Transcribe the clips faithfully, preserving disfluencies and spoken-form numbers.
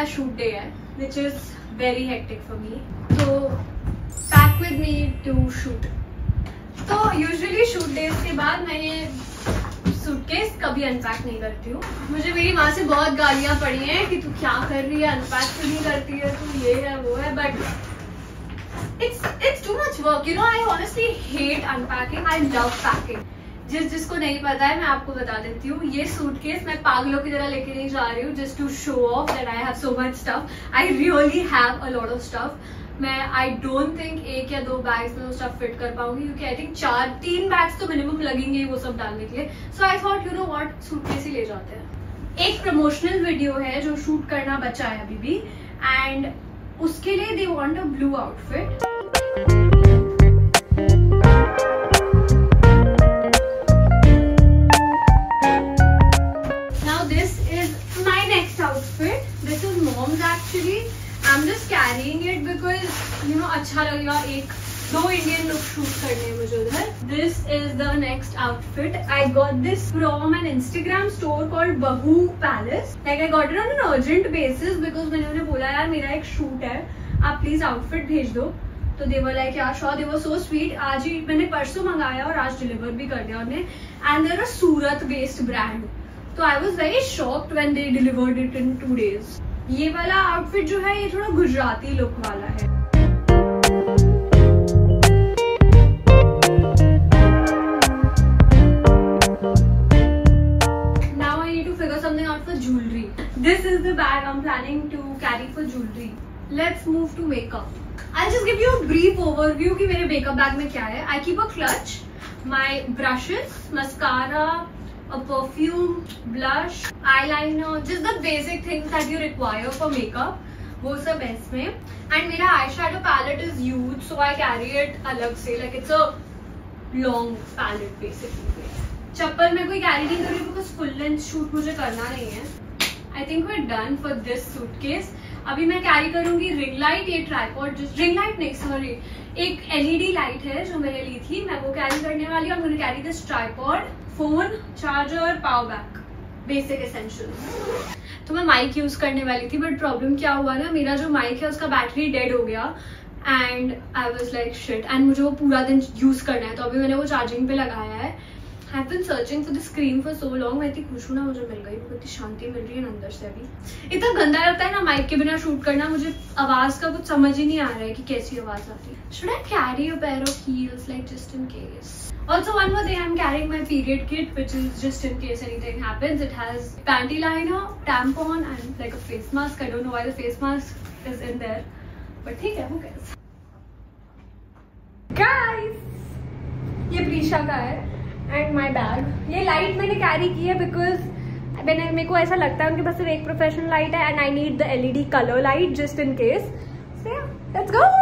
मेरा shoot day है which is very hectic for me, तो pack with me to shoot. तो usually shoot days के बाद मैं ये सूटकेस कभी अनपैक नहीं करती हूँ। मुझे मेरी माँ से बहुत गालियाँ पड़ी हैं कि तू क्या कर रही है, अनपैक तो नहीं करती है, तू ये है वो है, but it's it's too much work, you know. I honestly hate unpacking, I love packing. जिस जिसको नहीं पता है मैं आपको बता देती हूँ, ये सूटकेस मैं पागलों की तरह लेके नहीं जा रही हूँ just to show off that I have so much stuff. I really have a lot of stuff. मैं आई डोंट थिंक एक या दो बैग्स में वो स्टफ फिट कर पाऊंगी, क्योंकि आई थिंक चार तीन बैग्स तो मिनिमम लगेंगे वो सब डालने के लिए। So I thought you know what, suitcase ही ले जाते हैं। एक प्रमोशनल वीडियो है जो शूट करना बचा है अभी भी, एंड उसके लिए they want a blue outfit. Actually, I'm just carrying it because you know अच्छा लगेगा, एक दो इंडियन लुक शूट करने हैं मुझे उधर। This is the next outfit. I got this from an Instagram store called Bahu Palace. Like I got it on an urgent basis because मैंने उन्हें बोला यार मेरा एक शूट है, आप प्लीज आउटफिट भेज दो। तो they were like yeah sure, they were so sweet। आज ही मैंने परसों मंगाया और आज डिलीवर भी कर दिया उन्हें, and they're a Surat based brand। तो I was very shocked when they delivered it in two days। ये वाला आउटफिट जो है ये थोड़ा गुजराती लुक वाला है। Now I need to figure something out for jewelry. This is the bag I'm planning to carry for jewelry. Let's move to makeup. I'll just give you a brief overview कि मेरे makeup bag में क्या है। I keep a clutch, my brushes, mascara, a perfume, blush, eyeliner, just the basic things that you require for makeup, वो सब है इसमें। And मेरा eyeshadow palette is huge, so I carry it अलग से, like it's a long palette basically। चप्पल मैं कोई carry नहीं कर रही because full length shoot मुझे करना नहीं है। I think we're done for this suitcase। अभी मैं कैरी करूंगी रिंग लाइट, ये ट्राइपॉड, जिस रिंग लाइट नहीं सॉरी एक एलईडी लाइट है जो मैंने ली थी, मैं वो कैरी करने वाली हूँ। I'm going to carry this tripod, phone, charger, power bank, basic essentials. तो मैं माइक यूज करने वाली थी, बट प्रॉब्लम क्या हुआ ना, मेरा जो माइक है उसका बैटरी डेड हो गया and I was like shit, and मुझे वो पूरा दिन यूज करना है। तो अभी मैंने वो चार्जिंग पे लगाया है। I have been searching for the screen for so long. मैं इतनी खुश हूँ ना, मुझे मिल गई, बहुत शांति मिल रही है अंदर से। अभी इतना गंदा लगता है ना माइक के बिना शूट करना, मुझे आवाज का कुछ समझ ही नहीं आ रहा है कि कैसी आवाज आती है। Should I carry a pair of heels like just in case? Also one more thing, I'm carrying my period kit, which is just in case anything happens. It has panty liner, tampon and like a face mask. I don't know why the face mask is in there, but ठीक है, who cares? Guys, ये प्रीशा का है and my bag. ये light मैंने carry की है because मैंने मेरे को ऐसा लगता है उनके पास सिर्फ एक प्रोफेशनल लाइट है and I need the L E D color light just in case. So yeah, let's go.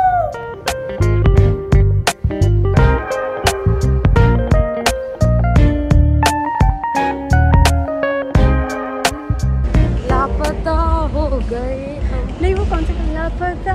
नहीं वो कौन सा लापता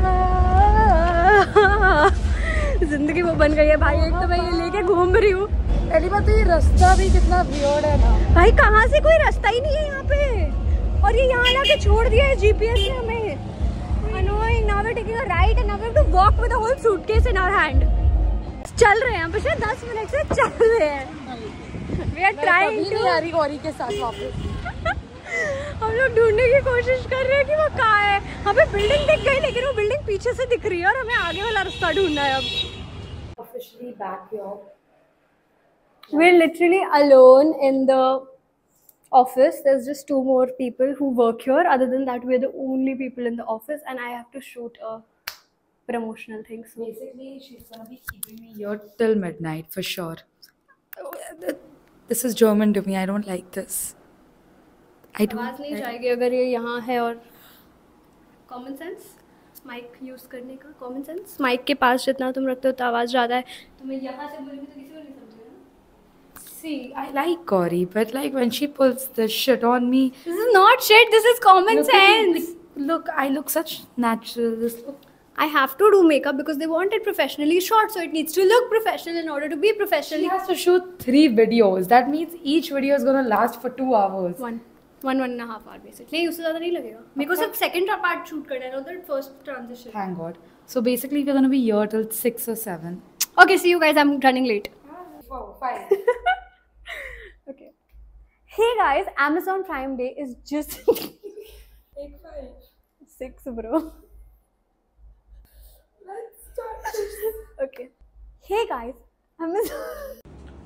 जिंदगी वो बन गई है भाई। एक तो मैं ये लेके घूम रही हूँ, पहली बात तो ये रास्ता भी कितना वियर्ड है ना भाई, कहाँ से कोई रास्ता ही नहीं है यहाँ पे, और ये यहाँ लाके छोड़ दिया है जीपीएस ने हमें। Annoying. Now we are taking a right and now we have to walk with the whole suitcase in our hand. चल रहे हैं पिछले दस मिनट से चल रहे हैं। वी आर ट्राइंग टू यारी गौरी के साथ वापस हम लोग ढूंढने की कोशिश कर रहे हैं कि वो कहाँ है। हमें बिल्डिंग दिख गई लेकिन वो बिल्डिंग पीछे से दिख रही है और हमें आगे वाला रास्ता ढूंढना है अब। Officially back here. We're literally alone in the office. There's just two more people who work here. Other than that, we're the only people in the office, and I have to shoot a promotional thing. So basically, she's gonna be keeping me here till midnight for sure. This is German to me. I don't like this. आवाज नहीं जाएगी अगर ये यहाँ है। और common sense, mic use करने का कॉमन सेंस, माइक के पास जितना तुम रखते हो तो आवाज ज़्यादा है। तो मैं यहाँ से बोलूँगी तो किसी को नहीं समझेगा। See, I like Gauri, but like when she pulls the shit on me, this is not shit. This is common look sense. Me, look, I look such natural. This look. I have to do makeup because they want it professionally shot, so it needs to look professional in order to be professional. She has to shoot three videos. That means each video is gonna last for two hours. One. One one and half hour basically. नहीं उससे ज़्यादा नहीं लगेगा मेरे को, सिर्फ second part shoot करना है, उधर first transition. Thank God. So basically we're gonna be here till six or seven. Okay, see you guys. I'm running late. Wow, fine. Okay. Hey guys, Amazon Prime Day is just Take five. six, bro. Let's start. Okay. Hey guys, Amazon.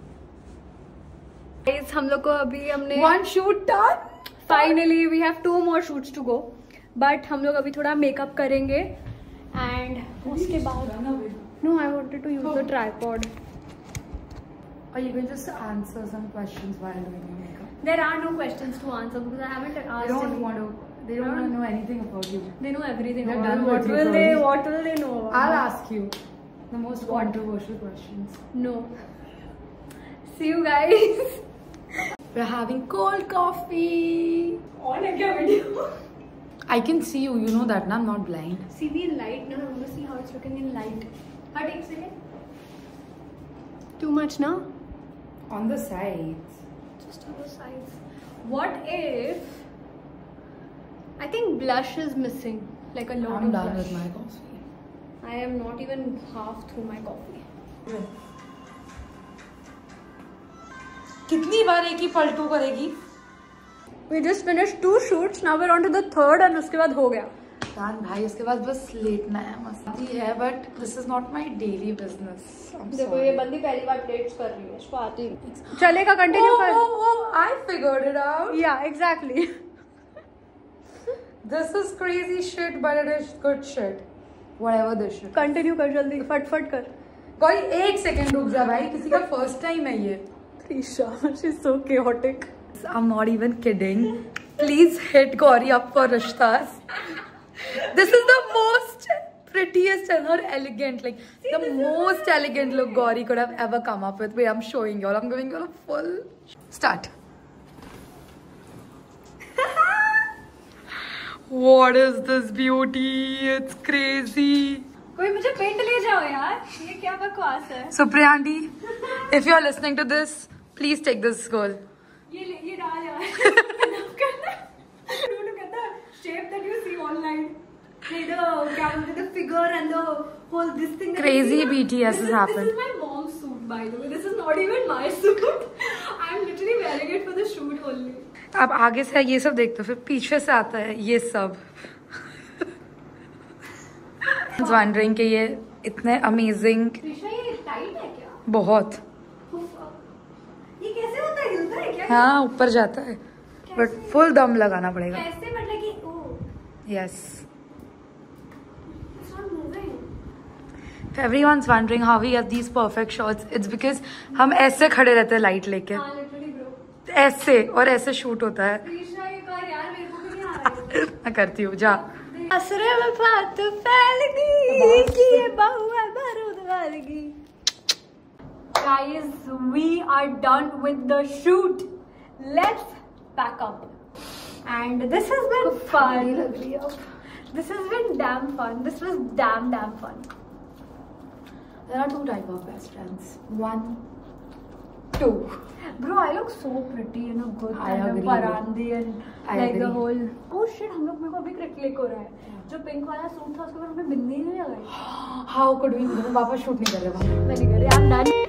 Guys, हम लोग को अभी हमने One shoot done. Finally, we have two more shoots to go. But हम लोग अभी थोड़ा makeup करेंगे and उसके बाद No, I wanted to use the tripod. Or you can just answer some questions while doing your makeup. There are no questions to answer because I haven't asked. They don't any. want to. They don't want to know anything about you. They know everything. They're about done what with you will they? probably. What will they know? About I'll me? ask you the most controversial questions. No. See you guys. We're having cold coffee. On a video. I can see you. You know that, na? I'm not blind. See me in light. No, I want to see how it's looking in light. How take a second? Too much now? On the sides. Just on the sides. What if? I think blush is missing. Like a lot I'm of done blush. with my coffee. I am not even half through my coffee. कितनी बार एक ही पलटू करेगी? We just finished two shoots. Now we're on to the third and उसके बाद हो गया. दान भाई उसके बाद बस लेटना है, मस्ती है, but this is not my daily business. I'm देखो sorry. ये बंदी पहली बार डेट्स कर रही है, इसको आती है। चलेगा कंटिन्यू कर। Oh, oh, oh, I figured it out. Yeah, exactly. This is crazy shit, but it is good shit. Whatever this shit. Continue कर जल्दी, फटफट कर। कोई एक सेकंड रुक जा भाई, किसी का फर्स्ट टाइम है ये। Trisha, she's so chaotic. I'm not even kidding. Please hit Gauri up for Rishtas. This is the most prettiest and her elegant, like See, the most is... elegant look Gauri could have ever come up with. Wait, I'm showing you all. I'm giving you a full start. What is this beauty? It's crazy. कोई मुझे paint ले जाओ यार, ये क्या बकवास है? So Priyanti, if you're listening to this, please take this girl. ये ये डाल यार। करना, डूडू कहता shape that you see online. Hey, the क्या बोलते the figure and the whole this thing. Crazy B T S has happened. This is my mom's suit, by the way. This is not even my suit. I'm literally wearing it for the shoot only. अब आगे से ये सब देखते हो, फिर पीछे से आता है ये सब। वंडरिंग कि ये इतने अमेजिंग। त्रिशा ये टाइट है क्या? बहुत। ये कैसे होता है, हिलता है क्या? हाँ ऊपर जाता है, बट फुल दम लगाना पड़ेगा। कैसे मतलब कि oh yes. It's not moving. If everyone's wondering how we get these perfect shots, it's because हम ऐसे खड़े रहते हैं लाइट लेके, हाँ literally bro. ऐसे, और ऐसे शूट होता है। त्रिशा ये कर यार, मेरे को भी नहीं आ रहा है। मैं करती हूँ, जा। असरे में बात फैल गई कि ये बहुआ बारूद वाल गई। Guys, we are done with the shoot. Let's pack up. And this has been fun. This has been damn fun. This was damn damn fun. There are two type of best friends. One, two. Bro, I look so pretty in a good I kind of agree. parandi and I like the agree. whole. Oh shit, हम लोग मेरे को अभी click हो रहा है। जो pink वाला सूट था उसके ऊपर हमने बिंदी नहीं लगाई। how could we? वापस शूट नहीं कर रहे वहाँ। मैं नहीं कर रही। I'm done.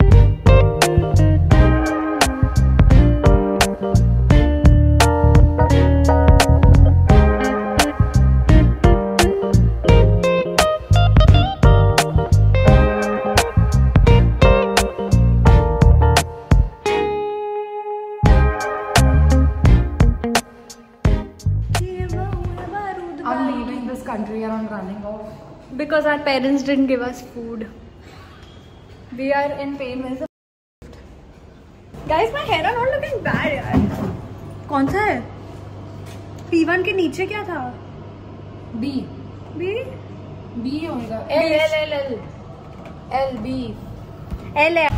I'm leaving this country and I'm running off. Because our parents didn't give us food. We are in pain. Guys, my hair are not looking bad यार. कौन सा है? P one के नीचे क्या था? B. B? B होगा. L L L L. L B. L है.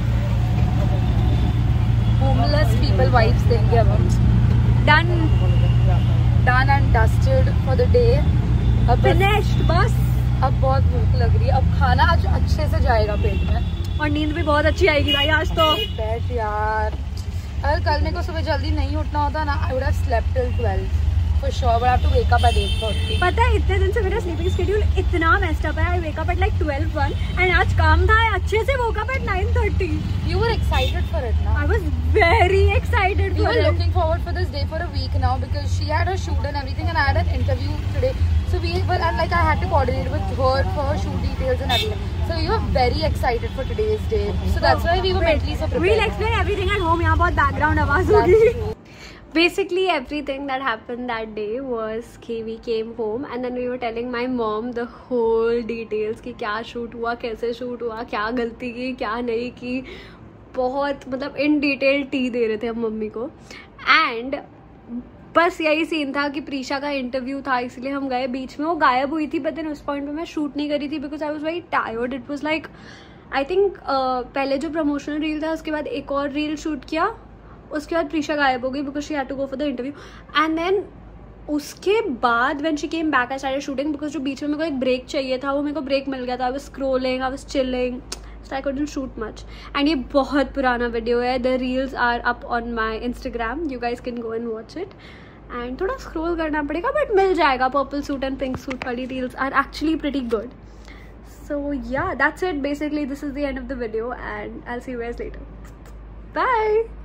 Homeless people vibes देंगे अब हम. Done. Done and dusted for the day. अब Finished बस. अब बहुत भूख लग रही है. अब खाना आज अच्छे से जाएगा पेट में. और नींद भी बहुत अच्छी आएगी भाई आज तो. बैठ यार. अगर कल मेरे को सुबह जल्दी नहीं उठना होता ना, I would have slept till twelve for sure, but I have to wake up at eight thirty. पता है इतने दिन से मेरा स्लीपिंग शेड्यूल इतना मेस्ड अप है. I wake up at like twelve one and आज काम था, अच्छे से woke up at nine thirty. You were excited for it, na? I was very excited. We for were it. looking forward for this day for a week now because she had her shoot and everything, and I had an interview today. So we were, and like I had to coordinate with her for her shoot details and everything. So we were very excited for today's day. So that's why we were Wait, mentally so prepared. We'll explain everything at home. यहाँ बहुत background आवाज होगी. Basically everything that happened that day was कि we came home and then we were telling my mom the whole details कि क्या shoot हुआ, कैसे shoot हुआ, क्या गलती की, क्या नहीं की. बहुत मतलब in detail टी दे रहे थे हम मम्मी को. And बस यही सीन था कि प्रीशा का इंटरव्यू था, इसलिए हम गए. बीच में वो गायब हुई थी, बट देन उस पॉइंट पे मैं शूट नहीं करी थी because I was very tired. It was like I think पहले जो प्रमोशनल रील था उसके बाद एक और रील शूट किया, उसके बाद प्रीशा गायब हो गई because she had to go for the interview. And then उसके बाद when she came back I started shooting because जो बीच में मेरे को एक ब्रेक चाहिए था वो मेरे को ब्रेक मिल गया था. I was scrolling, I was chilling, so I couldn't shoot much. And ये बहुत पुराना वीडियो है. The reels are up on my Instagram, you guys can go and watch it. And थोड़ा स्क्रोल करना पड़ेगा बट मिल जाएगा. Purple suit and pink suit वाली reels are actually pretty good. So yeah, that's it. Basically, this is the end of the video and I'll see you guys later. Bye!